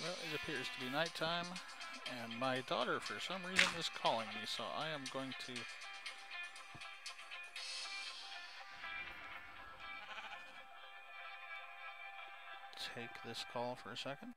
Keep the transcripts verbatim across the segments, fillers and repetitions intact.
Well, it appears to be nighttime, and my daughter, for some reason, is calling me, so I am going to take this call for a second.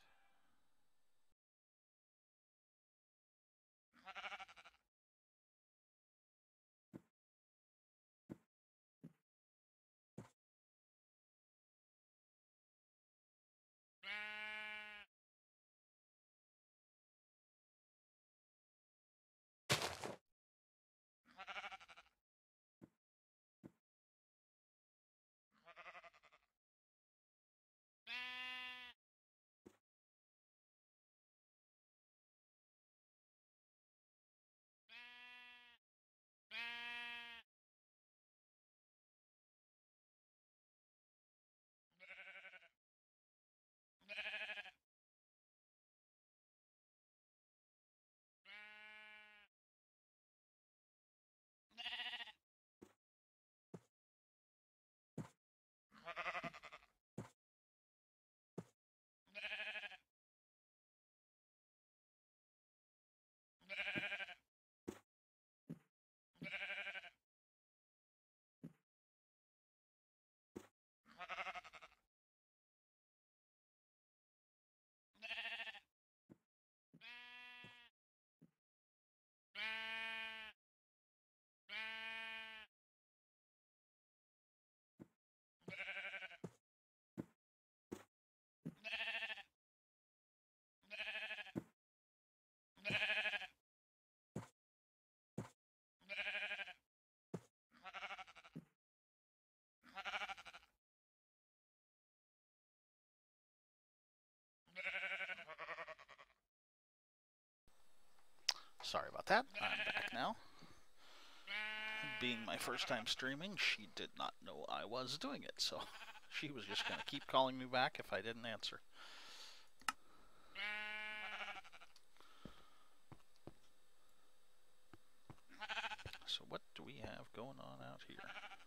Sorry about that. I'm back now. Being my first time streaming, she did not know I was doing it, so she was just going to keep calling me back if I didn't answer. So what do we have going on out here?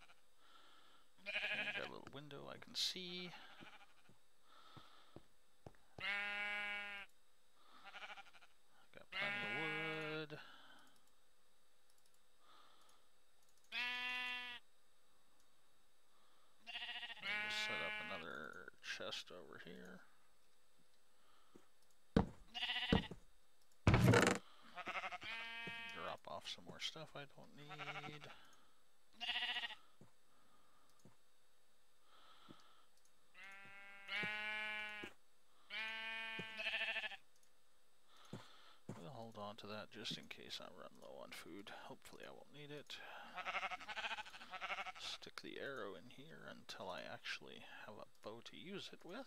Okay, got a little window I can see. Got plenty of wood. We'll set up another chest over here. Drop off some more stuff I don't need. We'll hold on to that just in case I run low on food. Hopefully I won't need it. Stick the arrow in here until I actually have a bow to use it with.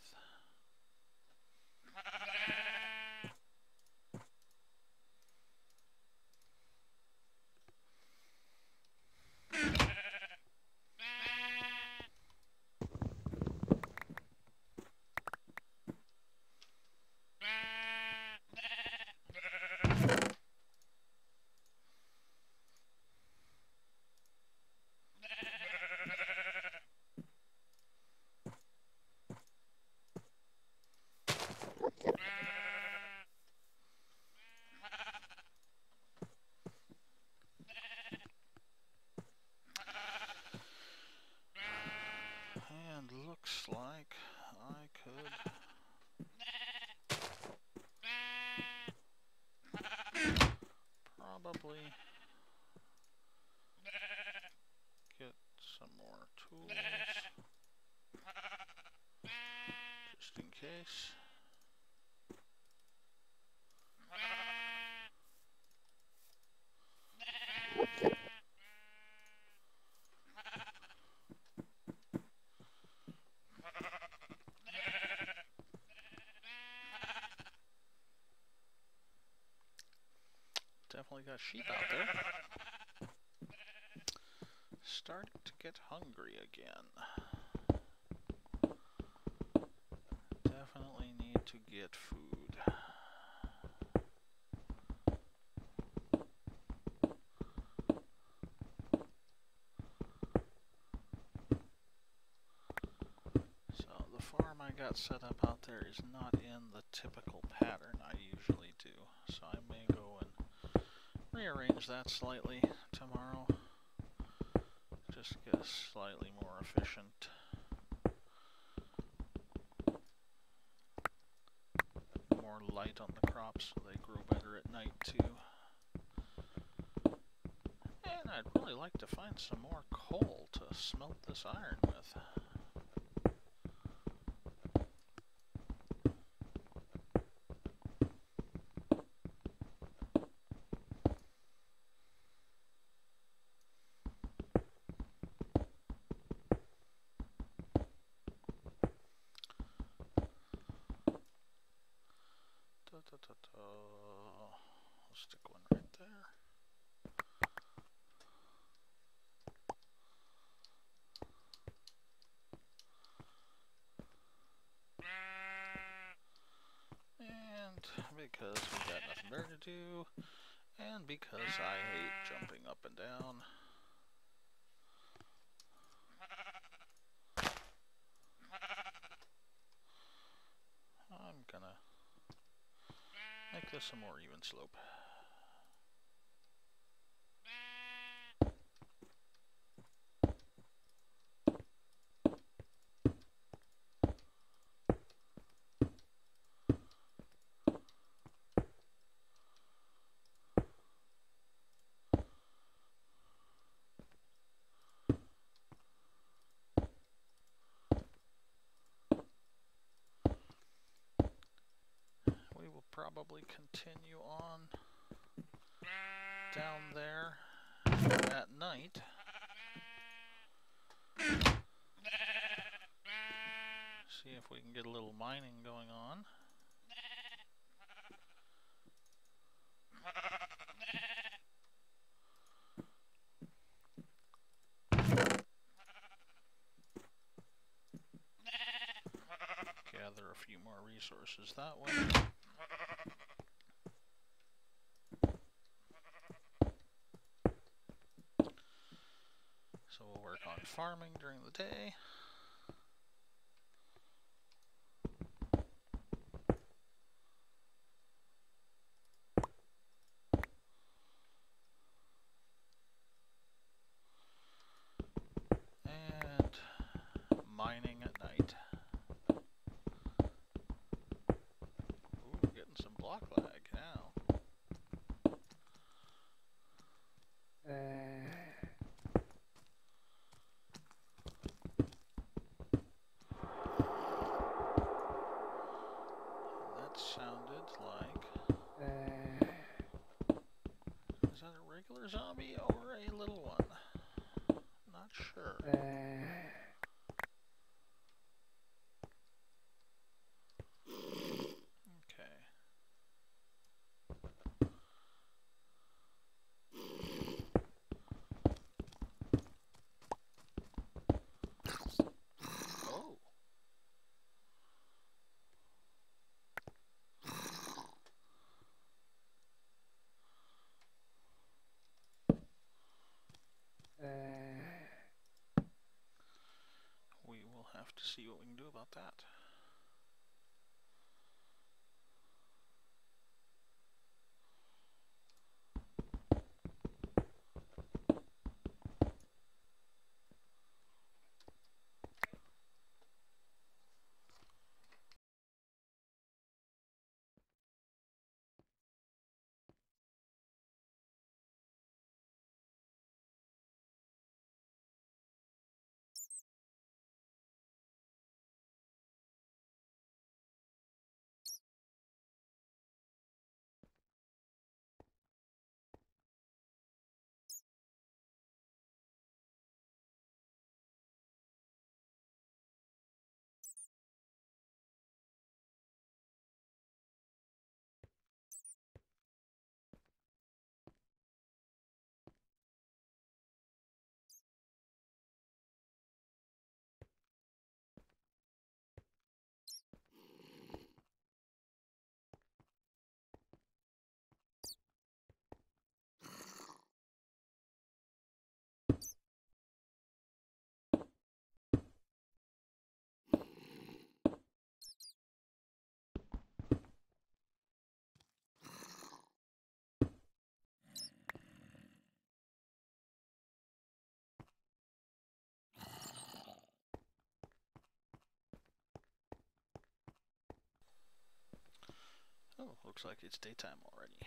And looks like I could probably get some more tools just in case. Definitely got sheep out there. Starting to get hungry again. Definitely need to get food. So the farm I got set up out there is not in the typical pattern I usually do, so I may go and rearrange that slightly tomorrow. Just get a slightly more efficient more light on the crops so they grow better at night too. And I'd really like to find some more coal to smelt this iron with. Da, da, da, da. I'll stick one right there. And because we got nothing better to do, and because I hate jumping up and down, I'm gonna make this a more even slope. We will probably continue on down there at night. See if we can get a little mining going on. Gather a few more resources that way. So we'll work on farming during the day. And mining at night. Ooh, getting some block lag now. That sounded like... Is that a regular zombie or a little one? Not sure. We will have to see what we can do about that. Oh, looks like it's daytime already.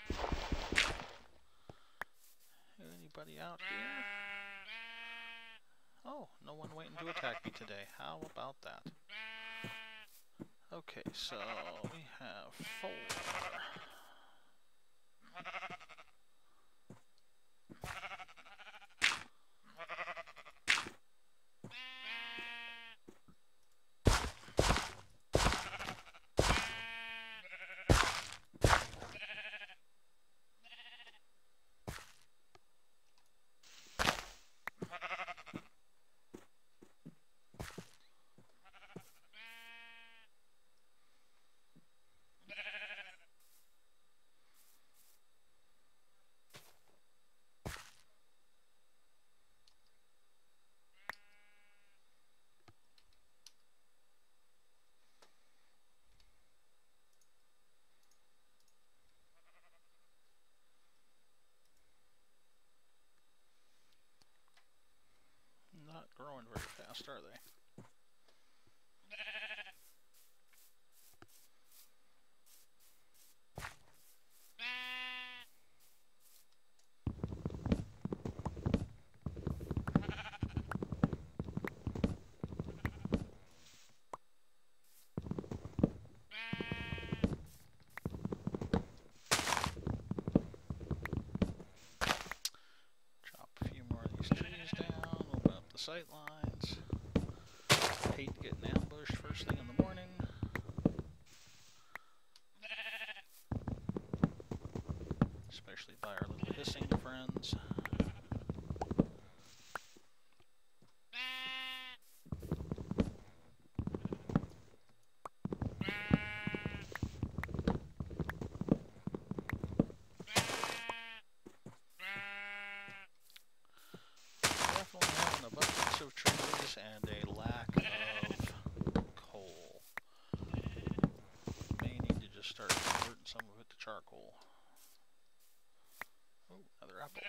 Anybody out here? Oh, no one waiting to attack me today. How about that? Okay, so we have four. Not growing very fast, are they? Chop a few more of these trees down, open up the sight lines. Hate getting ambushed first thing in the morning. Especially by our little hissing friends. Definitely have an abundance of trees and a lack of coal. May need to just start converting some of it to charcoal. Oh, another apple.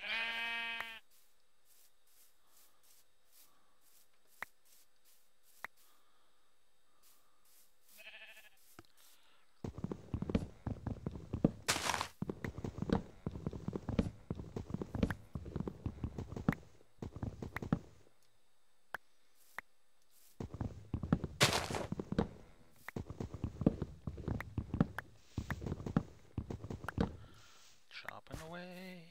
Chopping away.